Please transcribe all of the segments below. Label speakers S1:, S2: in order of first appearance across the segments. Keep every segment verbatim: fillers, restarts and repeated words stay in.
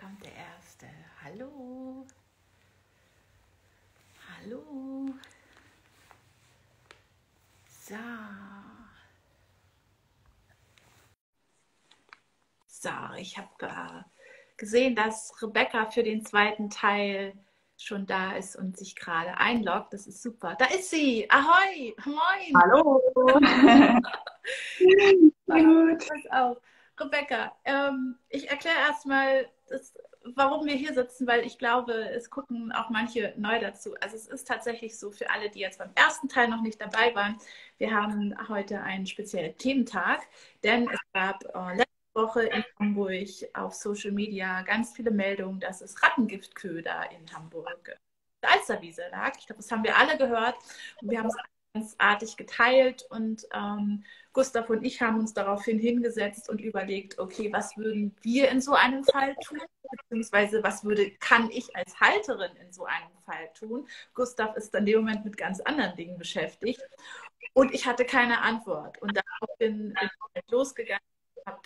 S1: kommt der Erste. Hallo. Hallo. So. So, ich habe äh, gesehen, dass Rebecca für den zweiten Teil schon da ist und sich gerade einloggt. Das ist super. Da ist sie. Ahoi. Moin.
S2: Hallo. Gut.
S1: Pass auf. Rebecca, ähm, ich erkläre erstmal, warum wir hier sitzen, weil ich glaube, es gucken auch manche neu dazu. Also es ist tatsächlich so für alle, die jetzt beim ersten Teil noch nicht dabei waren, wir haben heute einen speziellen Thementag, denn es gab äh, letzte Woche in Hamburg auf Social Media ganz viele Meldungen, dass es Rattengiftköder in Hamburg auf der Alsterwiese lag. Ich glaube, das haben wir alle gehört und wir haben es ganz artig geteilt und ähm, Gustav und ich haben uns daraufhin hingesetzt und überlegt, okay, was würden wir in so einem Fall tun? Beziehungsweise was würde, kann ich als Halterin in so einem Fall tun? Gustav ist in dem Moment mit ganz anderen Dingen beschäftigt und ich hatte keine Antwort. Und daraufhin bin ich losgegangen, habe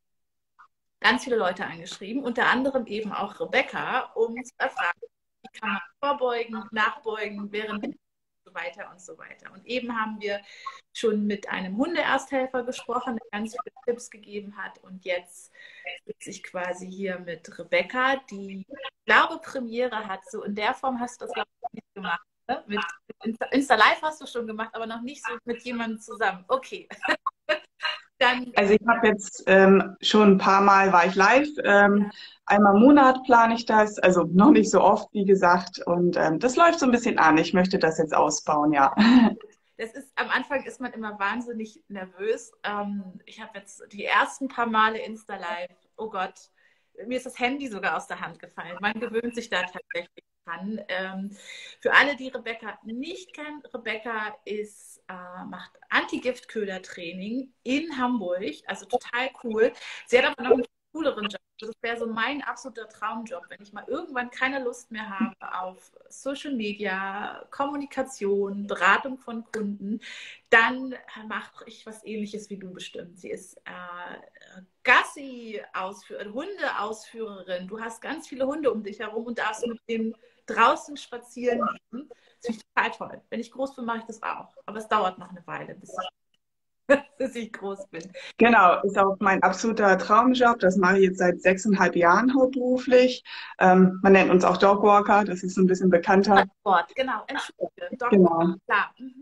S1: ganz viele Leute angeschrieben, unter anderem eben auch Rebecca, um zu erfragen, wie kann man vorbeugen, nachbeugen, während so weiter und so weiter. Und eben haben wir schon mit einem Hundeersthelfer gesprochen, der ganz viele Tipps gegeben hat. Und jetzt sitze ich quasi hier mit Rebecca, die, ich glaube, Premiere hat. So in der Form hast du das, glaube ich, noch nicht gemacht. Ne? Mit Insta, Insta Live hast du schon gemacht, aber noch nicht so mit jemandem zusammen. Okay. Dann,
S2: Also ich habe jetzt ähm, schon ein paar Mal war ich live. Ähm, einmal im Monat plane ich das, also noch nicht so oft, wie gesagt. Und ähm, das läuft so ein bisschen an. Ich möchte das jetzt ausbauen, ja.
S1: das ist, am Anfang ist man immer wahnsinnig nervös. Ähm, ich habe jetzt die ersten paar Male Insta Live, oh Gott, mir ist das Handy sogar aus der Hand gefallen. Man gewöhnt sich da tatsächlich dran. Ähm, für alle, die Rebecca nicht kennen, Rebecca ist, äh, macht Anti-Giftköder-Training in Hamburg, also total cool. Sie hat aber noch einen cooleren Job. Das wäre so mein absoluter Traumjob, wenn ich mal irgendwann keine Lust mehr habe auf Social Media, Kommunikation, Beratung von Kunden, dann mache ich was Ähnliches wie du bestimmt. Sie ist äh, Gassi-Ausführerin, Hundeausführerin. Du hast ganz viele Hunde um dich herum und darfst mit denen draußen spazieren gehen. Das finde ich total toll. Wenn ich groß bin, mache ich das auch. Aber es dauert noch eine Weile, bis ich, bis ich groß bin.
S2: Genau, ist auch mein absoluter Traumjob. Das mache ich jetzt seit sechseinhalb Jahren hauptberuflich. Ähm, man nennt uns auch Dogwalker, das ist so ein bisschen bekannter.
S1: Wort, genau, entschuldige. Dogwalk,
S2: Genau.
S1: klar. Mhm.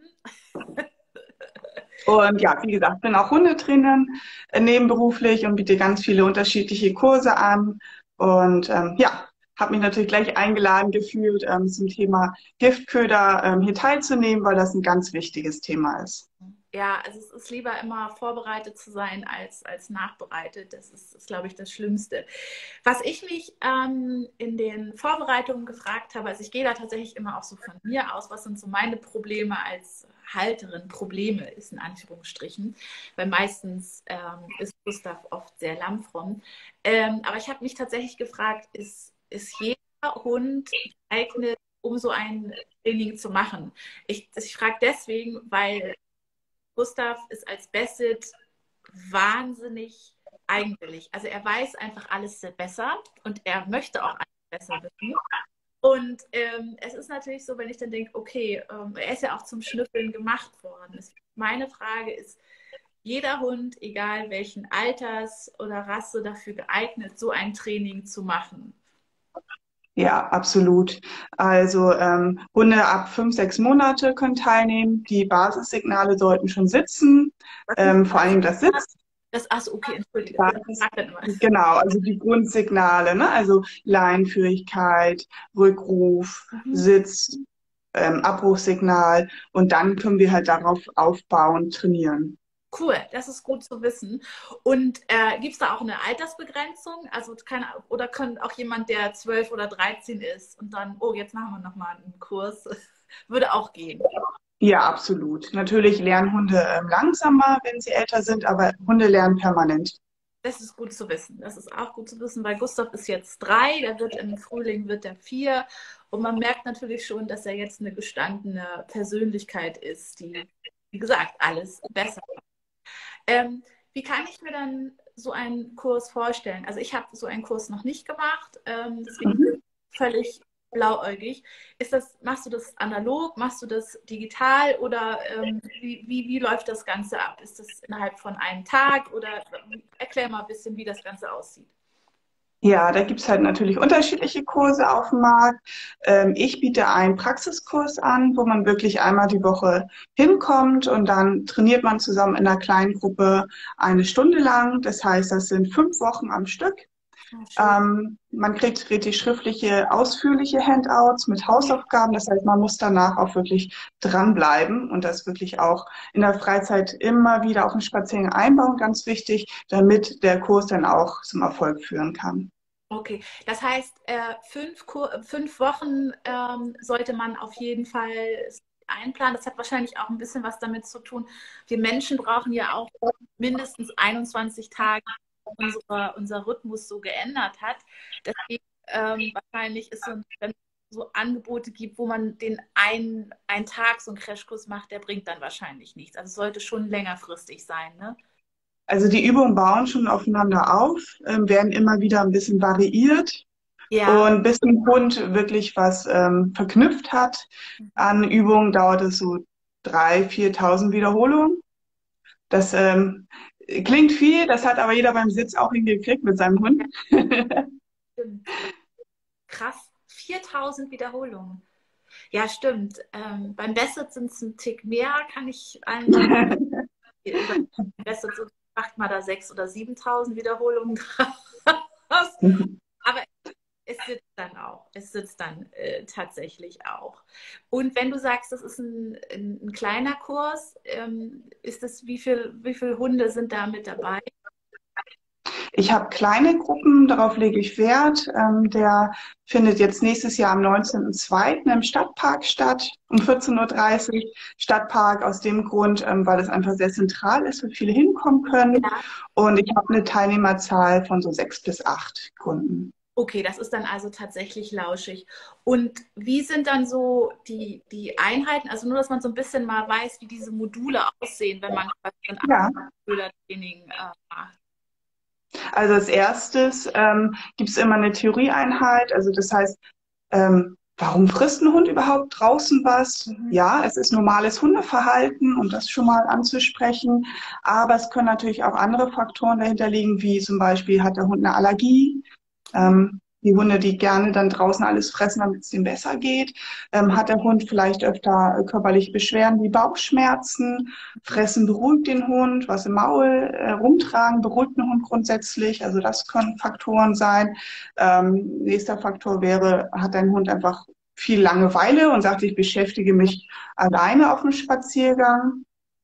S2: Und ja, wie gesagt, bin auch Hundetrainerin äh, nebenberuflich und biete ganz viele unterschiedliche Kurse an. Und ähm, ja, habe mich natürlich gleich eingeladen gefühlt, ähm, zum Thema Giftköder ähm, hier teilzunehmen, weil das ein ganz wichtiges Thema ist.
S1: Ja, also es ist lieber immer vorbereitet zu sein als, als nachbereitet. Das ist, ist, glaube ich, das Schlimmste. Was ich mich ähm, in den Vorbereitungen gefragt habe, also ich gehe da tatsächlich immer auch so von mir aus, was sind so meine Probleme als Halterin, Probleme ist in Anführungsstrichen, weil meistens ähm, ist Gustav oft sehr lammfromm. Ähm, aber ich habe mich tatsächlich gefragt, ist, ist jeder Hund geeignet, um so ein Training zu machen? Ich, ich frage deswegen, weil Gustav ist als Bassett wahnsinnig eigenwillig. Also er weiß einfach alles besser und er möchte auch alles besser wissen. Und ähm, es ist natürlich so, wenn ich dann denke, okay, ähm, er ist ja auch zum Schnüffeln gemacht worden. Meine Frage ist, jeder Hund, egal welchen Alters oder Rasse, dafür geeignet, so ein Training zu machen?
S2: Ja, absolut. Also ähm, Hunde ab fünf, sechs Monate können teilnehmen. Die Basissignale sollten schon sitzen.
S1: Was sind
S2: Ähm, vor allem das Sitz.
S1: das? Achso, okay, entschuldige. Ich
S2: Basis,
S1: frag dann immer.
S2: genau, also die Grundsignale, ne? Also Leinenführigkeit, Rückruf,
S1: Mhm.
S2: Sitz, ähm, Abbruchssignal. Und dann können wir halt darauf aufbauen, trainieren.
S1: Cool, das ist gut zu wissen. Und äh, gibt es da auch eine Altersbegrenzung? Also keine, oder kann auch jemand, der zwölf oder dreizehn ist und dann, oh, jetzt machen wir nochmal einen Kurs, würde auch gehen.
S2: Ja, absolut. Natürlich lernen Hunde ähm, langsamer, wenn sie älter sind, aber Hunde lernen permanent.
S1: Das ist gut zu wissen. Das ist auch gut zu wissen, weil Gustav ist jetzt drei, der wird im Frühling wird er vier. Und man merkt natürlich schon, dass er jetzt eine gestandene Persönlichkeit ist, die, wie gesagt, alles besser. Ähm, Wie kann ich mir dann so einen Kurs vorstellen? Also ich habe so einen Kurs noch nicht gemacht, ähm, deswegen
S2: Mhm.
S1: völlig blauäugig. Ist das, machst du das analog, machst du das digital oder ähm, wie, wie, wie läuft das Ganze ab? Ist das innerhalb von einem Tag oder erklär mal ein bisschen, wie das Ganze aussieht.
S2: Ja, da gibt's halt natürlich unterschiedliche Kurse auf dem Markt. Ähm, ich biete einen Praxiskurs an, wo man wirklich einmal die Woche hinkommt und dann trainiert man zusammen in einer kleinen Gruppe eine Stunde lang. Das heißt, das sind fünf Wochen am Stück.
S1: Oh, schön.
S2: Ähm, man kriegt richtig schriftliche, ausführliche Handouts mit Hausaufgaben. Das heißt, man muss danach auch wirklich dranbleiben und das wirklich auch in der Freizeit immer wieder auf den Spaziergang einbauen, ganz wichtig, damit der Kurs dann auch zum Erfolg führen kann.
S1: Okay, das heißt, äh, fünf, Kur fünf Wochen ähm, sollte man auf jeden Fall einplanen. Das hat wahrscheinlich auch ein bisschen was damit zu tun. Wir Menschen brauchen ja auch mindestens einundzwanzig Tage, bis unsere, unser Rhythmus so geändert hat. Deswegen ähm, wahrscheinlich ist so, wenn es so Angebote gibt, wo man den einen, einen Tag so einen Crashkurs macht, der bringt dann wahrscheinlich nichts. Also es sollte schon längerfristig sein, ne?
S2: Also die Übungen bauen schon aufeinander auf, ähm, werden immer wieder ein bisschen variiert.
S1: Ja.
S2: Und bis ein Hund wirklich was ähm, verknüpft hat an Übungen, dauert es so dreitausend, viertausend Wiederholungen. Das ähm, klingt viel, das hat aber jeder beim Sitz auch hingekriegt mit seinem Hund.
S1: Stimmt. Krass, viertausend Wiederholungen. Ja, stimmt. Ähm, beim Bassett sind es ein Tick mehr, kann ich allen sagen. Über Bassett macht man da sechstausend oder siebentausend Wiederholungen draus. Aber es sitzt dann auch. Es sitzt dann äh, tatsächlich auch. Und wenn du sagst, das ist ein, ein, ein kleiner Kurs, ähm, ist das, wie viel, wie viele Hunde sind da mit dabei?
S2: Ich habe kleine Gruppen, darauf lege ich Wert. Ähm, der findet jetzt nächstes Jahr am neunzehnten zweiten im Stadtpark statt, um vierzehn Uhr dreißig. Stadtpark aus dem Grund, ähm, weil es einfach sehr zentral ist, wo viele hinkommen können.
S1: Ja.
S2: Und ich habe eine Teilnehmerzahl von so sechs bis acht Kunden.
S1: Okay, das ist dann also tatsächlich lauschig. Und wie sind dann so die, die Einheiten? Also nur, dass man so ein bisschen mal weiß, wie diese Module aussehen, wenn man quasi so ein
S2: Ja.
S1: Abendschülertraining äh, macht.
S2: Also als erstes ähm, gibt es immer eine Theorieeinheit. Also das heißt, ähm, warum frisst ein Hund überhaupt draußen was?
S1: Mhm.
S2: Ja, es ist normales Hundeverhalten, um das schon mal anzusprechen. Aber es können natürlich auch andere Faktoren dahinter liegen, wie zum Beispiel hat der Hund eine Allergie. Ähm, die Hunde, die gerne dann draußen alles fressen, damit es ihm besser geht. Ähm, hat der Hund vielleicht öfter äh, körperliche Beschwerden wie Bauchschmerzen? Fressen beruhigt den Hund, was im Maul äh, rumtragen beruhigt den Hund grundsätzlich. Also das können Faktoren sein. Ähm, nächster Faktor wäre, hat dein Hund einfach viel Langeweile und sagt, ich beschäftige mich alleine auf dem Spaziergang.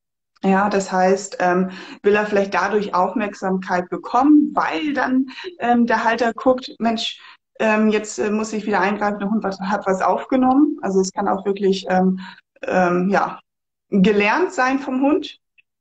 S2: Ja, das heißt, ähm, will er vielleicht dadurch Aufmerksamkeit bekommen, weil dann ähm, der Halter guckt, Mensch, ähm, jetzt äh, muss ich wieder eingreifen, der Hund was, hat was aufgenommen. Also es kann auch wirklich ähm, ähm, ja, gelernt sein vom Hund.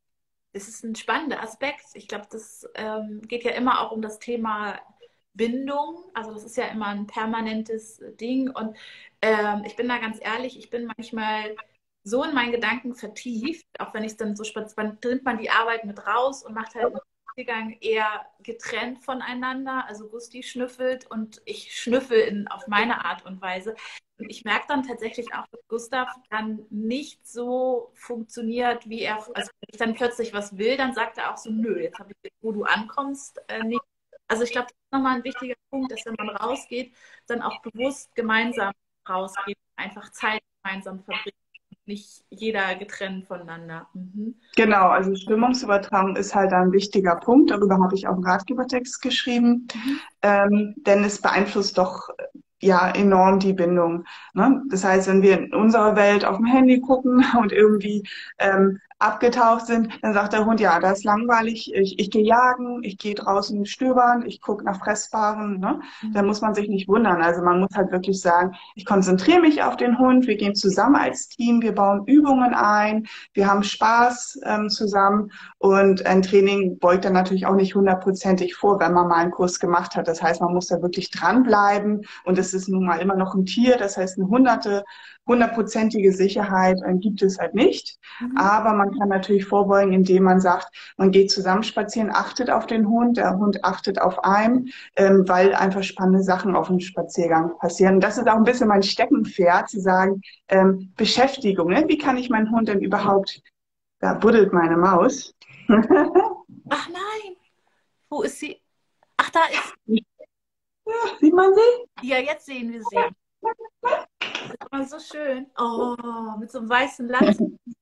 S1: Das ist ein spannender Aspekt. Ich glaube, das ähm, geht ja immer auch um das Thema Bindung. Also das ist ja immer ein permanentes Ding. Und ähm, ich bin da ganz ehrlich, ich bin manchmal so in meinen Gedanken vertieft, auch wenn ich es dann so spazieren, nimmt man die Arbeit mit raus und macht halt einen Spaziergang eher getrennt voneinander. Also Gusti schnüffelt und ich schnüffel in, auf meine Art und Weise. Und ich merke dann tatsächlich auch, dass Gustav dann nicht so funktioniert, wie er, also wenn ich dann plötzlich was will, dann sagt er auch so, nö, jetzt habe ich, wo du ankommst, äh, nicht. Also ich glaube, das ist nochmal ein wichtiger Punkt, dass wenn man rausgeht, dann auch bewusst gemeinsam rausgeht, einfach Zeit gemeinsam verbringt, nicht jeder getrennt voneinander. Mhm.
S2: Genau, also Stimmungsübertragung ist halt ein wichtiger Punkt. Darüber habe ich auch einen Ratgebertext geschrieben,
S1: Mhm.
S2: ähm, denn es beeinflusst doch äh, ja enorm die Bindung. Ne? Das heißt, wenn wir in unserer Welt auf dem Handy gucken und irgendwie ähm, abgetaucht sind, dann sagt der Hund, ja, das ist langweilig, ich, ich gehe jagen, ich gehe draußen stöbern, ich gucke nach Fressbaren. Ne? Da muss man sich nicht wundern. Also man muss halt wirklich sagen, ich konzentriere mich auf den Hund, wir gehen zusammen als Team, wir bauen Übungen ein, wir haben Spaß ähm, zusammen und ein Training beugt dann natürlich auch nicht hundertprozentig vor, wenn man mal einen Kurs gemacht hat. Das heißt, man muss da wirklich dranbleiben und es ist nun mal immer noch ein Tier, das heißt eine hunderte, hundertprozentige Sicherheit äh, gibt es halt nicht,
S1: Mhm.
S2: aber man man kann natürlich vorbeugen, indem man sagt, man geht zusammen spazieren, achtet auf den Hund, der Hund achtet auf einen, ähm, weil einfach spannende Sachen auf dem Spaziergang passieren. Und das ist auch ein bisschen mein Steckenpferd, zu sagen, ähm, Beschäftigung. Ne? Wie kann ich meinen Hund denn überhaupt, da buddelt meine Maus.
S1: Ach nein, wo ist sie? Ach, da ist sie.
S2: Ja, sieht man sie?
S1: Ja, jetzt sehen wir sie. Das ist immer so schön. Oh, mit so einem weißen Lack.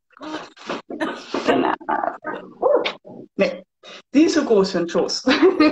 S2: Nee, sie ist so groß für den Schoß.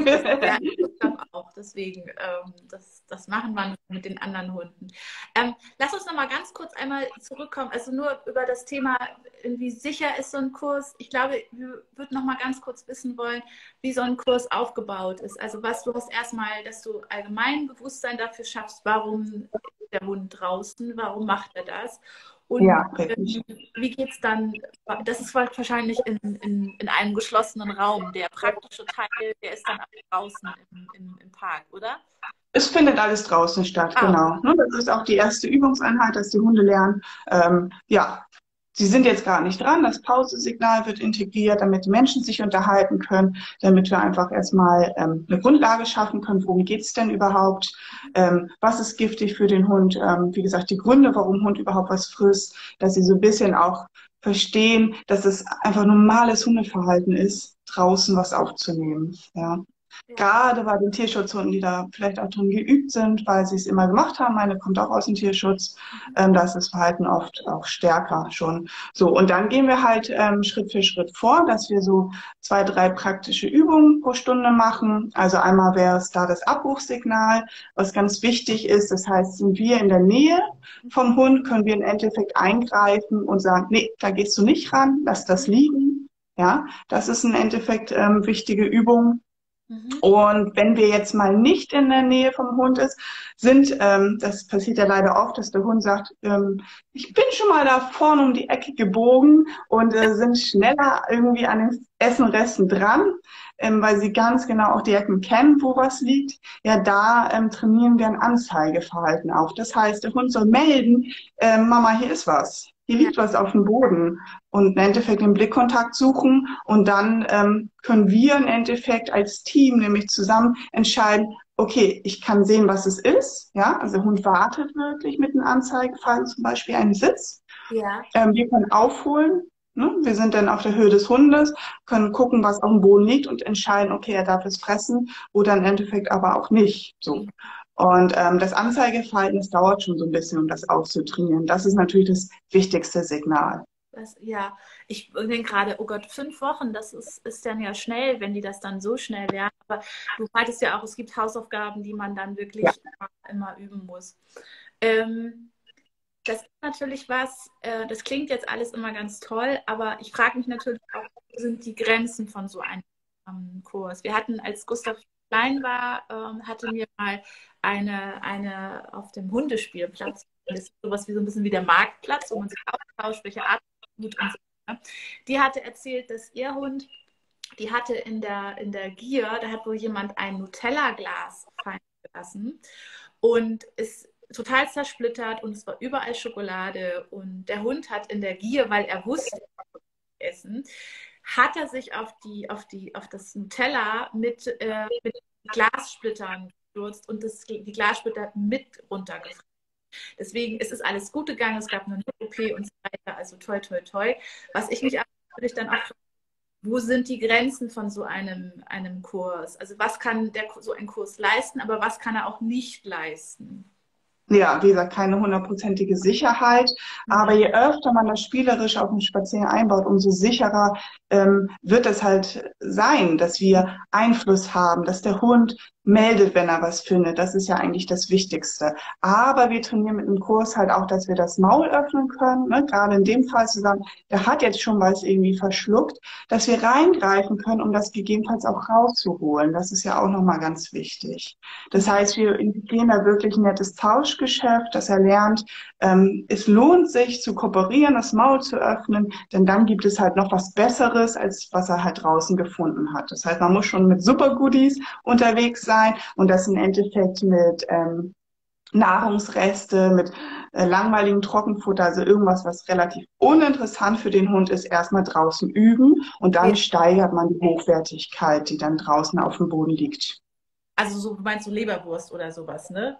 S1: Ja, ich glaube auch. Deswegen, ähm, das, das machen wir mit den anderen Hunden. Ähm, lass uns noch mal ganz kurz einmal zurückkommen. Also nur über das Thema, wie sicher ist so ein Kurs. Ich glaube, wir würden noch mal ganz kurz wissen wollen, wie so ein Kurs aufgebaut ist. Also was du hast erstmal, dass du allgemein Bewusstsein dafür schaffst, warum ist der Hund draußen, warum macht er das? Und
S2: Ja,
S1: ähm, wie geht es dann? Das ist wahrscheinlich in, in, in einem geschlossenen Raum. Der praktische Teil, der ist dann draußen im, im, im Park, oder?
S2: Es findet alles draußen statt,
S1: Ah,
S2: genau. Ne, das ist auch die erste Übungseinheit, dass die Hunde lernen. Ähm, ja, sie sind jetzt gar nicht dran. Das Pausesignal wird integriert, damit die Menschen sich unterhalten können, damit wir einfach erstmal ähm, eine Grundlage schaffen können. Worum geht's denn überhaupt? Ähm, was ist giftig für den Hund? Ähm, wie gesagt, die Gründe, warum Hund überhaupt was frisst, dass sie so ein bisschen auch verstehen, dass es einfach normales Hundeverhalten ist, draußen was aufzunehmen. Ja.
S1: ja.
S2: Gerade bei den Tierschutzhunden, die da vielleicht auch drin geübt sind, weil sie es immer gemacht haben. Meine kommt auch aus dem Tierschutz. Ähm, da ist das Verhalten oft auch stärker schon. So, und dann gehen wir halt ähm, Schritt für Schritt vor, dass wir so zwei, drei praktische Übungen pro Stunde machen. Also einmal wäre es da das Abrufsignal, was ganz wichtig ist. Das heißt, sind wir in der Nähe vom Hund, können wir im Endeffekt eingreifen und sagen, nee, da gehst du nicht ran, lass das liegen. Ja, das ist im Endeffekt ähm, wichtige Übung. Mhm. Und wenn wir jetzt mal nicht in der Nähe vom Hund ist, sind, ähm, das passiert ja leider oft, dass der Hund sagt, ähm, ich bin schon mal da vorne um die Ecke gebogen und äh, sind schneller irgendwie an den Essenresten dran, ähm, weil sie ganz genau auch die Ecken kennen, wo was liegt. Ja, da ähm, trainieren wir ein Anzeigeverhalten auf. Das heißt, der Hund soll melden, äh, Mama, hier ist was. Hier liegt was auf dem Boden und im Endeffekt den Blickkontakt suchen und dann ähm, können wir im Endeffekt als Team nämlich zusammen entscheiden, okay, ich kann sehen, was es ist, ja, also der Hund wartet wirklich mit einem Anzeigefall, zum Beispiel einen Sitz.
S1: Ja.
S2: Ähm, wir können aufholen, ne? Wir sind dann auf der Höhe des Hundes, können gucken, was auf dem Boden liegt und entscheiden, okay, er darf es fressen oder im Endeffekt aber auch nicht, so. Und ähm, das Anzeigeverhalten, das dauert schon so ein bisschen, um das aufzutrainieren. Das ist natürlich das wichtigste Signal.
S1: Das, ja, ich denke gerade, oh Gott, fünf Wochen, das ist, ist dann ja schnell, wenn die das dann so schnell lernen. Aber du meintest ja auch, es gibt Hausaufgaben, die man dann wirklich ja. immer, immer üben muss. Ähm, das ist natürlich was, äh, das klingt jetzt alles immer ganz toll, aber ich frage mich natürlich auch, wo sind die Grenzen von so einem ähm, Kurs? Wir hatten, als Gustav klein war, ähm, hatte mir mal eine, eine auf dem Hundespielplatz, das ist sowas wie so ein bisschen wie der Marktplatz, wo man sich austauscht, welche Art Hund und so. Ne? Die hatte erzählt, dass ihr Hund, die hatte in der, in der Gier, da hat wohl jemand ein Nutella-Glas fallen gelassen und ist total zersplittert und es war überall Schokolade und der Hund hat in der Gier, weil er wusste, essen, hat er sich auf die, auf die, auf das Nutella mit, äh, mit Glassplittern gestürzt und das, die Glassplitter mit runtergefallen. Deswegen ist es alles gut gegangen, es gab eine O P und so weiter, also toi, toi, toi. Was ich mich natürlich dann auch frage, wo sind die Grenzen von so einem, einem Kurs? Also was kann der, so ein Kurs leisten, aber was kann er auch nicht leisten?
S2: Ja, wie gesagt, keine hundertprozentige Sicherheit. Aber je öfter man das spielerisch auf dem Spaziergang einbaut, umso sicherer ähm, wird es halt sein, dass wir Einfluss haben, dass der Hund meldet, wenn er was findet. Das ist ja eigentlich das Wichtigste. Aber wir trainieren mit dem Kurs halt auch, dass wir das Maul öffnen können. Ne? Gerade in dem Fall zu sagen, der hat jetzt schon was irgendwie verschluckt, dass wir reingreifen können, um das gegebenenfalls auch rauszuholen. Das ist ja auch nochmal ganz wichtig. Das heißt, wir integrieren da wirklich ein nettes Tauschgeschäft, dass er lernt, ähm, es lohnt sich zu kooperieren, das Maul zu öffnen, denn dann gibt es halt noch was Besseres, als was er halt draußen gefunden hat. Das heißt, man muss schon mit Super Goodies unterwegs sein und das im Endeffekt mit ähm, Nahrungsreste, mit äh, langweiligem Trockenfutter, also irgendwas, was relativ uninteressant für den Hund ist, erstmal draußen üben und
S1: Ja.
S2: dann steigert man die Hochwertigkeit, die dann draußen auf dem Boden liegt.
S1: Also so, meinst du Leberwurst oder sowas, ne?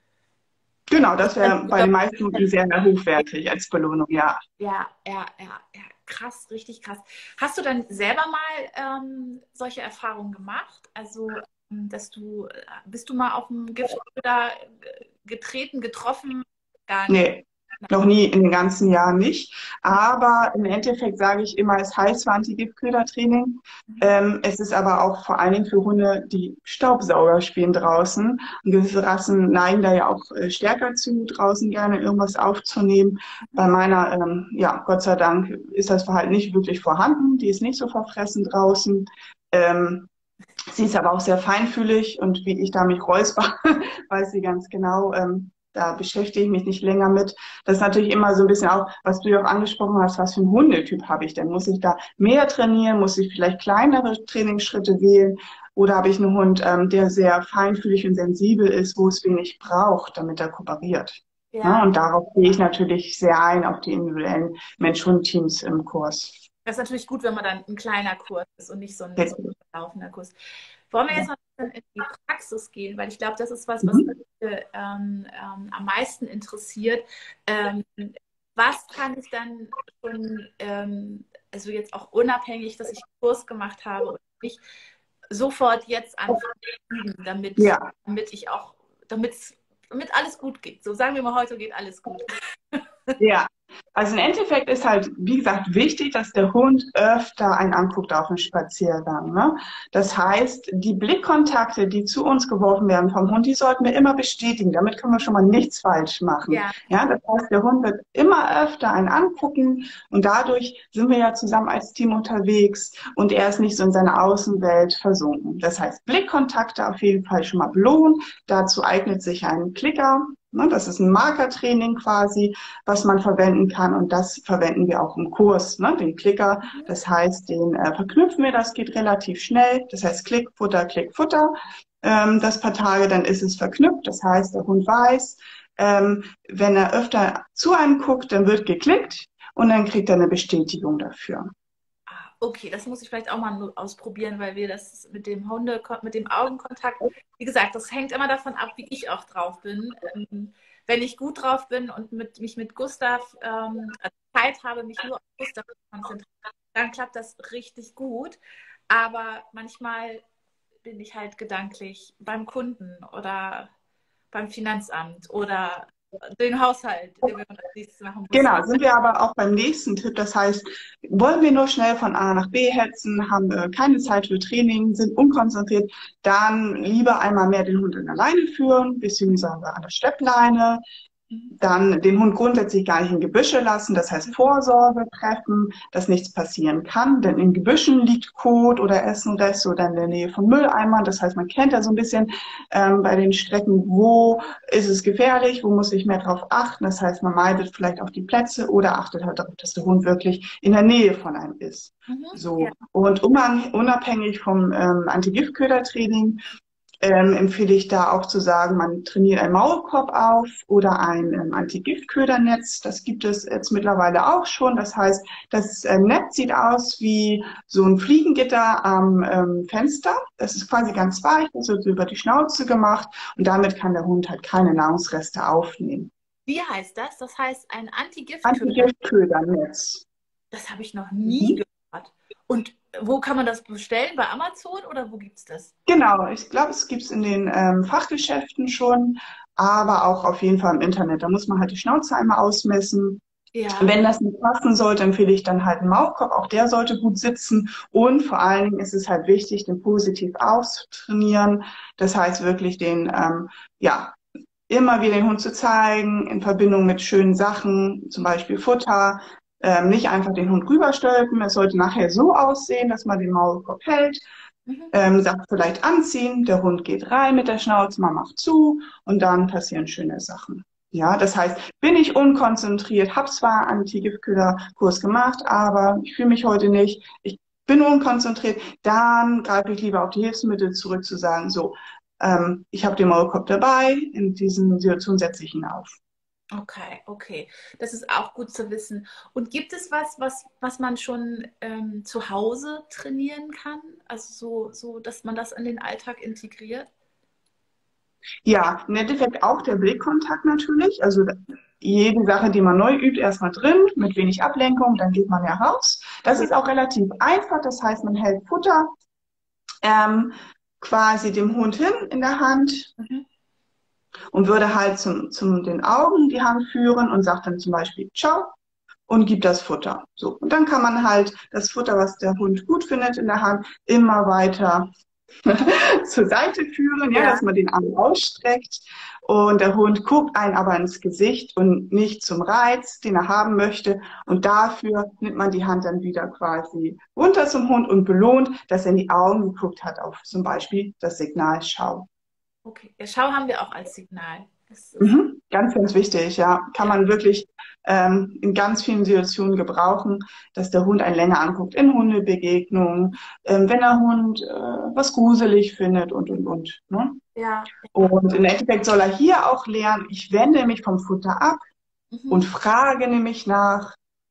S2: Genau, das
S1: Also,
S2: wäre bei den meisten Hunden sehr hochwertig als Belohnung, ja.
S1: ja, ja, ja, ja, krass, richtig krass. Hast du dann selber mal ähm, solche Erfahrungen gemacht? Also, ähm, dass du, äh, bist du mal auf dem Giftköder getreten, getroffen? Gar nicht.
S2: Nee, noch nie in den ganzen Jahren nicht. Aber im Endeffekt sage ich immer, es heißt zwar Anti-Giftköder-Training, ähm, es ist aber auch vor allen Dingen für Hunde, die Staubsauger spielen draußen. Und gewisse Rassen neigen da ja auch äh, stärker zu, draußen gerne irgendwas aufzunehmen. Bei meiner, ähm, ja, Gott sei Dank ist das Verhalten nicht wirklich vorhanden. Die ist nicht so verfressen draußen. Ähm, Sie ist aber auch sehr feinfühlig und wie ich da mich räusper, weiß sie ganz genau. Ähm, da beschäftige ich mich nicht länger mit. Das ist natürlich immer so ein bisschen auch, was du ja auch angesprochen hast, was für ein Hundetyp habe ich denn? Muss ich da mehr trainieren? Muss ich vielleicht kleinere Trainingsschritte wählen? Oder habe ich einen Hund, ähm, der sehr feinfühlig und sensibel ist, wo es wenig braucht, damit er kooperiert? Ja,
S1: Ja,
S2: und darauf gehe ich natürlich sehr ein, auf die individuellen Mensch-Hund-Teams im Kurs.
S1: das ist natürlich gut, wenn man dann ein kleiner Kurs ist und nicht so ein, so ein laufender Kurs. Wollen wir jetzt noch ein bisschen in die Praxis gehen, weil ich glaube, das ist was, was
S2: Mhm.
S1: mich, ähm, ähm, am meisten interessiert. Ähm, was kann ich dann schon, ähm, also jetzt auch unabhängig, dass ich einen Kurs gemacht habe und nicht sofort jetzt anfangen zu üben, damit,
S2: Ja.
S1: damit ich auch, damit, damit alles gut geht. So sagen wir mal, heute geht alles gut.
S2: Ja, also im Endeffekt ist halt, wie gesagt, wichtig, dass der Hund öfter einen anguckt auf dem Spaziergang. Ne? Das heißt, die Blickkontakte, die zu uns geworfen werden vom Hund, die sollten wir immer bestätigen. Damit können wir schon mal nichts falsch machen.
S1: Ja,
S2: Ja, das heißt, der Hund wird immer öfter einen angucken und dadurch sind wir ja zusammen als Team unterwegs und er ist nicht so in seiner Außenwelt versunken. Das heißt, Blickkontakte auf jeden Fall schon mal belohnen. Dazu eignet sich ein Klicker. Ne? Das ist ein Markertraining quasi, was man verwenden kann. Und das verwenden wir auch im Kurs, ne? Den Klicker. Das heißt, den äh, verknüpfen wir, das geht relativ schnell. Das heißt Klick, Futter, Klick, Futter. Ähm, das paar Tage, dann ist es verknüpft. Das heißt, der Hund weiß, ähm, wenn er öfter zu einem guckt, dann wird geklickt und dann kriegt er eine Bestätigung dafür.
S1: ah, okay, das muss ich vielleicht auch mal ausprobieren, weil wir das mit dem Hunde, mit dem Augenkontakt, wie gesagt, das hängt immer davon ab, wie ich auch drauf bin. Ähm, wenn ich gut drauf bin und mit, mich mit Gustav ähm, also Zeit habe, mich nur auf Gustav zu konzentrieren, dann klappt das richtig gut. Aber manchmal bin ich halt gedanklich beim Kunden oder beim Finanzamt oder den Haushalt, den wir als nächstes machen müssen.
S2: Genau, sind wir aber auch beim nächsten Tipp. Das heißt, wollen wir nur schnell von A nach B hetzen, haben äh, keine Zeit für Training, sind unkonzentriert, dann lieber einmal mehr den Hund an der Leine führen, beziehungsweise an der Steppleine. Dann den Hund grundsätzlich gar nicht in Gebüsche lassen, das heißt Vorsorge treffen, dass nichts passieren kann, denn in Gebüschen liegt Kot oder Essenreste oder in der Nähe von Mülleimern. Das heißt, man kennt ja so ein bisschen ähm, bei den Strecken, wo ist es gefährlich, wo muss ich mehr drauf achten. Das heißt, man meidet vielleicht auch die Plätze oder achtet halt darauf, dass der Hund wirklich in der Nähe von einem ist.
S1: Mhm.
S2: So.
S1: Ja.
S2: Und unabhängig vom ähm, Anti-Giftköder-Training ähm, empfehle ich da auch zu sagen, man trainiert einen Maulkorb auf oder ein ähm, Anti-Giftködernetz. Das gibt es jetzt mittlerweile auch schon. Das heißt, das äh, Netz sieht aus wie so ein Fliegengitter am ähm, Fenster. Das ist quasi ganz weich, das wird so über die Schnauze gemacht und damit kann der Hund halt keine Nahrungsreste aufnehmen.
S1: Wie heißt das? Das heißt ein Anti-Giftköder.
S2: Anti-Giftködernetz.
S1: Das habe ich noch nie
S2: Mhm.
S1: gehört. Und wo kann man das bestellen? Bei Amazon oder wo gibt es das?
S2: Genau, ich glaube, es gibt es in den ähm, Fachgeschäften schon, aber auch auf jeden Fall im Internet. Da muss man halt die Schnauze einmal ausmessen.
S1: Ja.
S2: Wenn das nicht passen sollte, empfehle ich dann halt einen Maulkorb. Auch der sollte gut sitzen. Und vor allen Dingen ist es halt wichtig, den positiv auszutrainieren. Das heißt wirklich den, ähm, ja, immer wieder den Hund zu zeigen, in Verbindung mit schönen Sachen, zum Beispiel Futter. Ähm, nicht einfach den Hund rüberstülpen. Es sollte nachher so aussehen, dass man den Maulkorb hält,
S1: Mhm.
S2: ähm, sagt vielleicht anziehen, der Hund geht rein mit der Schnauze, man macht zu und dann passieren schöne Sachen. Ja, das heißt, bin ich unkonzentriert, habe zwar einen Anti-Giftköder-Kurs gemacht, aber ich fühle mich heute nicht, ich bin unkonzentriert, dann greife ich lieber auf die Hilfsmittel zurück zu sagen, so, ähm, ich habe den Maulkorb dabei, in diesen Situationen setze ich ihn auf.
S1: Okay, okay. Das ist auch gut zu wissen. Und gibt es was, was, was man schon ähm, zu Hause trainieren kann? Also so, so, dass man das in den Alltag integriert?
S2: Ja, im Endeffekt auch der Blickkontakt natürlich. Also jede Sache, die man neu übt, erstmal drin, mit wenig Ablenkung, dann geht man ja raus. Das
S1: Ja.
S2: ist auch relativ einfach. Das heißt, man hält Futter ähm, quasi dem Hund hin in der Hand
S1: Mhm.
S2: und würde halt zum, zum den Augen die Hand führen und sagt dann zum Beispiel Ciao und gibt das Futter. So. Und dann kann man halt das Futter, was der Hund gut findet in der Hand, immer weiter zur Seite führen, ja,
S1: Ja.
S2: dass man den Arm ausstreckt und der Hund guckt einen aber ins Gesicht und nicht zum Reiz, den er haben möchte. Und dafür nimmt man die Hand dann wieder quasi runter zum Hund und belohnt, dass er in die Augen geguckt hat auf zum Beispiel das Signal Schau.
S1: Okay. Ja, Schau haben wir auch als Signal. Das ist,
S2: Mhm. Ganz, ganz wichtig, ja. Kann
S1: ja.
S2: man wirklich ähm, in ganz vielen Situationen gebrauchen, dass der Hund einen länger anguckt, in Hundebegegnungen, ähm, wenn der Hund äh, was gruselig findet und, und, und. Ne?
S1: Ja. Ja.
S2: Und im Endeffekt soll er hier auch lernen, ich wende mich vom Futter ab und
S1: Mhm.
S2: frage nämlich nach,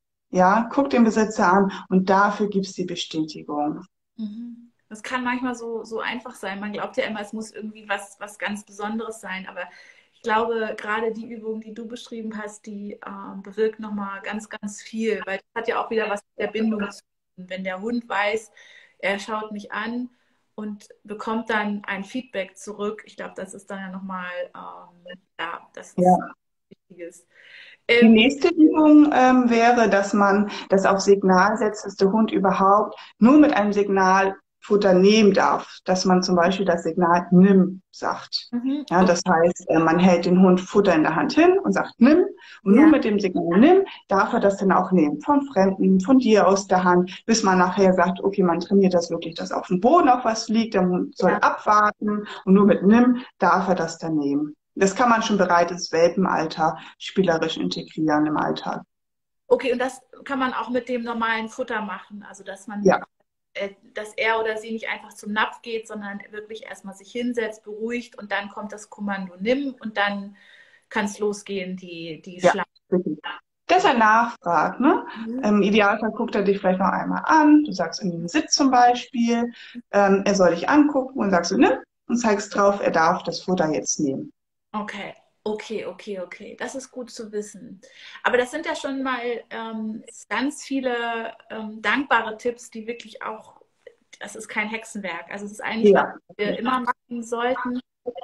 S2: ja, guck den Besitzer an und dafür gibt's die Bestätigung.
S1: Mhm. Das kann manchmal so, so einfach sein. Man glaubt ja immer, es muss irgendwie was, was ganz Besonderes sein. Aber ich glaube, gerade die Übung, die du beschrieben hast, die ähm, bewirkt nochmal ganz, ganz viel. Weil das hat ja auch wieder was mit der Bindung zu tun. Wenn der Hund weiß, er schaut mich an und bekommt dann ein Feedback zurück, ich glaube, das ist dann ja nochmal, ähm, ja, das ist
S2: Ja.
S1: Wichtiges.
S2: Die
S1: Ähm,
S2: nächste Übung ähm, wäre, dass man das auf Signal setzt, dass der Hund überhaupt nur mit einem Signal Futter nehmen darf. Dass man zum Beispiel das Signal nimm sagt.
S1: mhm.
S2: Ja,
S1: Okay.
S2: das heißt, äh, man hält den Hund Futter in der Hand hin und sagt nimm. Und nur
S1: Ja,
S2: mit dem Signal nimm darf er das dann auch nehmen. Von Fremden, von dir aus der Hand, bis man nachher sagt, okay, man trainiert das wirklich, dass auf dem Boden auch was liegt. Der Hund soll
S1: ja.
S2: abwarten und nur mit nimm darf er das dann nehmen. Das kann man schon bereits ins Welpenalter spielerisch integrieren im Alltag.
S1: Okay, und das kann man auch mit dem normalen Futter machen. Also, dass man
S2: Ja,
S1: äh, dass er oder sie nicht einfach zum Napf geht, sondern wirklich erstmal sich hinsetzt, beruhigt und dann kommt das Kommando nimm und dann kann es losgehen, die, die
S2: ja,
S1: Schlange.
S2: wirklich. Dass er nachfragt, ne?
S1: Mhm.
S2: Im Idealfall guckt er dich vielleicht noch einmal an. Du sagst in den Sitz zum Beispiel. Ähm, er soll dich angucken und sagst du, nimm und zeigst drauf, er darf das Futter jetzt nehmen.
S1: Okay, okay, okay, okay. Das ist gut zu wissen. Aber das sind ja schon mal ähm, ganz viele ähm, dankbare Tipps, die wirklich auch, das ist kein Hexenwerk. Also es ist eigentlich, was
S2: Ja,
S1: wir immer machen sollten.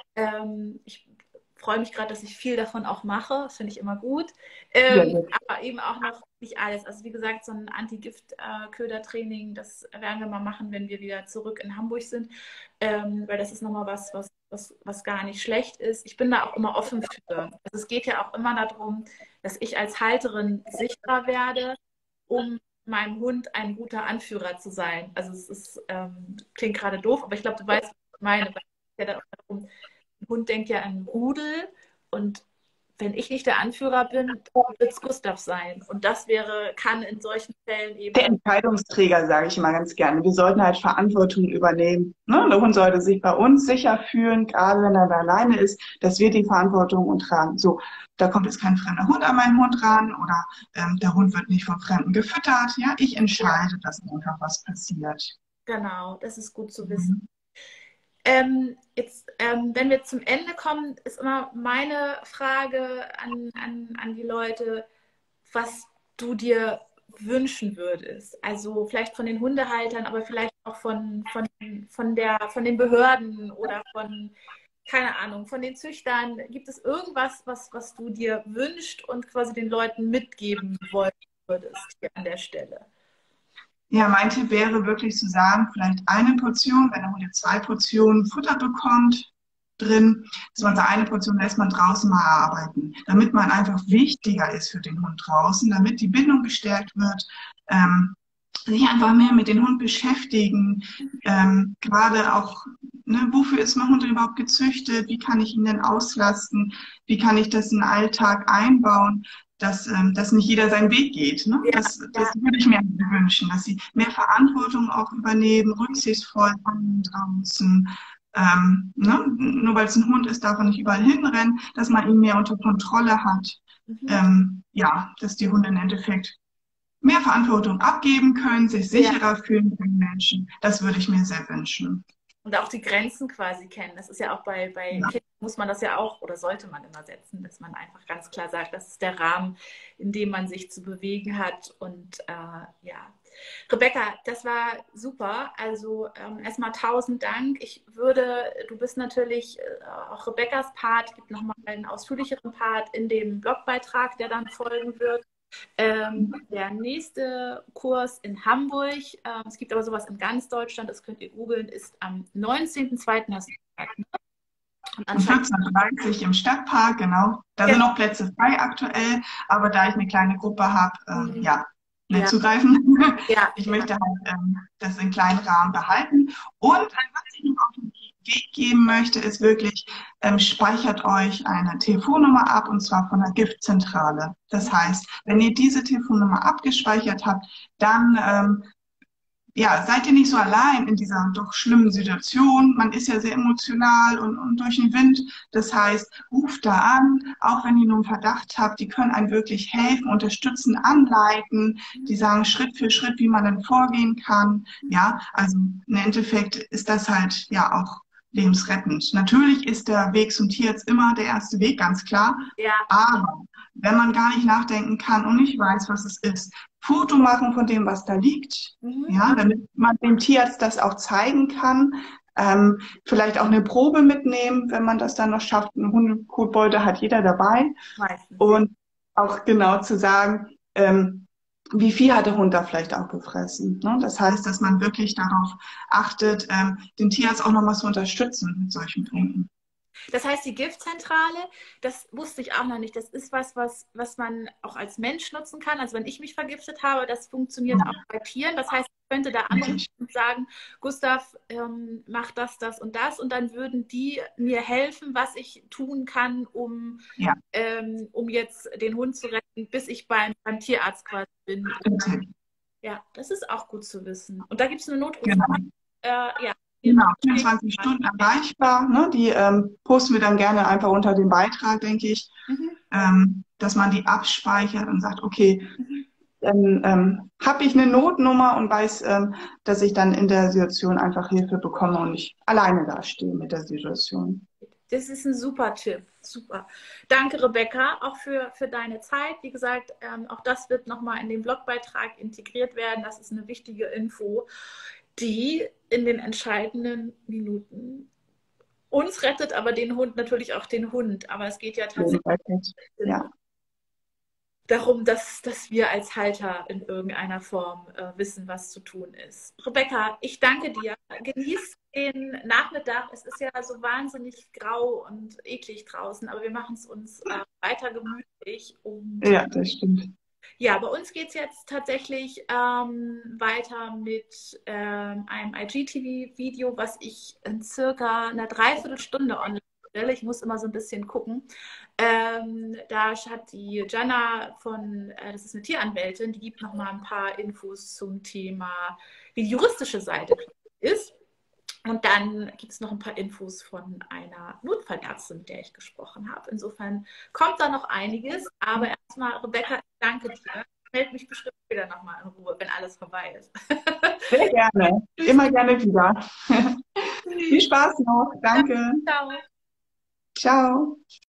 S1: Ähm, ich freue mich gerade, dass ich viel davon auch mache. Das finde ich immer gut.
S2: sehr
S1: Ähm,
S2: gut.
S1: aber eben auch noch nicht alles. Also wie gesagt, so ein Anti-Gift-Köder-Training, das werden wir mal machen, wenn wir wieder zurück in Hamburg sind. Ähm, weil das ist nochmal was, was, was, was gar nicht schlecht ist. Ich bin da auch immer offen für. Also es geht ja auch immer darum, dass ich als Halterin sichtbar werde, um meinem Hund ein guter Anführer zu sein. Also es ist, ähm, klingt gerade doof, aber ich glaube, du weißt, was ich meine. Weil es geht ja darum, ein Hund denkt ja an Rudel und wenn ich nicht der Anführer bin, wird es Gustav sein. Und das wäre, kann in solchen Fällen
S2: Der
S1: eben,
S2: Entscheidungsträger, sage ich immer ganz gerne. Wir sollten halt Verantwortung übernehmen. Ne? Der Hund sollte sich bei uns sicher fühlen, gerade wenn er da alleine ist, dass wir die Verantwortung und tragen. So, da kommt jetzt kein fremder Hund an meinen Hund ran oder ähm, der Hund wird nicht von Fremden gefüttert. Ja, ich
S1: ja,
S2: entscheide, dass einfach was passiert.
S1: genau, das ist gut zu wissen.
S2: Mhm.
S1: Ähm, jetzt, ähm, wenn wir zum Ende kommen, ist immer meine Frage an, an, an die Leute, was du dir wünschen würdest. Also vielleicht von den Hundehaltern, aber vielleicht auch von, von, von der, von den Behörden oder von, keine Ahnung, von den Züchtern. Gibt es irgendwas, was, was du dir wünschst und quasi den Leuten mitgeben wollen würdest hier an der Stelle?
S2: Ja, mein Tipp wäre wirklich zu sagen, vielleicht eine Portion, wenn der Hund jetzt zwei Portionen Futter bekommt drin, dass man so eine Portion lässt man draußen mal arbeiten, damit man einfach wichtiger ist für den Hund draußen, damit die Bindung gestärkt wird, ähm, sich einfach mehr mit dem Hund beschäftigen, ähm, gerade auch, ne, wofür ist mein Hund denn überhaupt gezüchtet, wie kann ich ihn denn auslasten, wie kann ich das in den Alltag einbauen, dass, ähm, dass nicht jeder seinen Weg geht. Ne?
S1: Ja,
S2: Das,
S1: ja,
S2: das würde ich mir wünschen, dass sie mehr Verantwortung auch übernehmen, rücksichtsvoll an draußen. ähm, ne, nur weil es ein Hund ist, darf er nicht überall hinrennen, dass man ihn mehr unter Kontrolle hat.
S1: Mhm.
S2: Ähm, ja, dass die Hunde im Endeffekt mehr Verantwortung abgeben können, sich
S1: Ja.
S2: sicherer fühlen können Menschen. Das würde ich mir sehr wünschen.
S1: Und auch die Grenzen quasi kennen. Das ist ja auch bei, bei
S2: Ja,
S1: Kindern, muss man das ja auch oder sollte man immer setzen, dass man einfach ganz klar sagt, das ist der Rahmen, in dem man sich zu bewegen hat. Und äh, ja, Rebecca, das war super. Also ähm, erstmal tausend Dank. Ich würde, du bist natürlich äh, auch Rebeccas Part, gibt nochmal einen ausführlicheren Part in dem Blogbeitrag, der dann folgen wird. Ähm, der nächste Kurs in Hamburg, ähm, es gibt aber sowas in ganz Deutschland, das könnt ihr googeln, ist am neunzehnten zweiten hast du gesagt, ne? Und
S2: um
S1: anscheinend,
S2: vierzehn Uhr dreißig im Stadtpark, genau. Da sind
S1: ja,
S2: noch Plätze frei aktuell, aber da ich eine kleine Gruppe habe, ähm,
S1: mhm,
S2: ja, nicht
S1: ja,
S2: zugreifen.
S1: ja,
S2: Ich
S1: ja.
S2: möchte halt ähm, das in kleinen Rahmen behalten. Und äh, was ich noch auf den Weg geben möchte, ist wirklich, ähm, speichert euch eine Telefonnummer ab, und zwar von der Giftzentrale. Das heißt, wenn ihr diese Telefonnummer abgespeichert habt, dann ähm, ja, seid ihr nicht so allein in dieser doch schlimmen Situation. Man ist ja sehr emotional und, und durch den Wind. Das heißt, ruft da an, auch wenn ihr nur einen Verdacht habt. Die können einem wirklich helfen, unterstützen, anleiten. Die sagen Schritt für Schritt, wie man dann vorgehen kann. Ja, also im Endeffekt ist das halt ja auch lebensrettend. Natürlich ist der Weg zum Tierarzt immer der erste Weg, ganz klar.
S1: Ja.
S2: Aber wenn man gar nicht nachdenken kann und nicht weiß, was es ist, Foto machen von dem, was da liegt,
S1: Mhm.
S2: ja, damit man dem Tierarzt das auch zeigen kann. Ähm, vielleicht auch eine Probe mitnehmen, wenn man das dann noch schafft. Einen Hundekotbeutel hat jeder dabei.
S1: Meistens, ja.
S2: Und auch genau zu sagen, ähm, wie viel hat der Hund da vielleicht auch gefressen. Ne? Das heißt, dass man wirklich darauf achtet, ähm, den Tierarzt auch nochmal zu unterstützen mit solchen Punkten.
S1: Das heißt, die Giftzentrale, das wusste ich auch noch nicht. Das ist was, was, was man auch als Mensch nutzen kann. Also wenn ich mich vergiftet habe, das funktioniert auch bei Tieren. Das heißt, ich könnte da anrufen und sagen, Gustav, ähm, mach das, das und das. Und dann würden die mir helfen, was ich tun kann, um,
S2: Ja,
S1: ähm, um jetzt den Hund zu retten, bis ich beim, beim Tierarzt quasi bin.
S2: bitte.
S1: Ja, das ist auch gut zu wissen. Und da gibt es eine
S2: Genau.
S1: Notrufnummer. Äh, ja.
S2: Genau, vierundzwanzig Stunden erreichbar. Ne? Die ähm, posten wir dann gerne einfach unter dem Beitrag, denke ich,
S1: Mhm.
S2: ähm, dass man die abspeichert und sagt, okay, dann ähm, habe ich eine Notnummer und weiß, ähm, dass ich dann in der Situation einfach Hilfe bekomme und nicht alleine dastehe mit der Situation.
S1: Das ist ein super Tipp. Super. Danke, Rebecca, auch für, für deine Zeit. Wie gesagt, ähm, auch das wird nochmal in den Blogbeitrag integriert werden. Das ist eine wichtige Info, die in den entscheidenden Minuten uns rettet, aber den Hund natürlich auch den Hund. Aber es geht ja tatsächlich
S2: Ja.
S1: darum, dass, dass wir als Halter in irgendeiner Form äh, wissen, was zu tun ist. Rebecca, ich danke dir. Genieß den Nachmittag. Es ist ja so wahnsinnig grau und eklig draußen, aber wir machen es uns äh, weiter gemütlich. Und
S2: Ja, das stimmt.
S1: ja, bei uns geht es jetzt tatsächlich ähm, weiter mit ähm, einem I G T V-Video, was ich in circa einer Dreiviertelstunde online stelle. Ich muss immer so ein bisschen gucken. Ähm, da hat die Jana von, äh, das ist eine Tieranwältin, die gibt noch mal ein paar Infos zum Thema, wie die juristische Seite ist. Und dann gibt es noch ein paar Infos von einer Notfallärztin, mit der ich gesprochen habe. Insofern kommt da noch einiges. Aber erstmal, Rebecca, danke dir. Ich melde mich bestimmt wieder nochmal in Ruhe, wenn alles vorbei ist.
S2: Sehr gerne. Immer gerne wieder. Viel Spaß noch. Danke.
S1: Ciao.
S2: Ciao.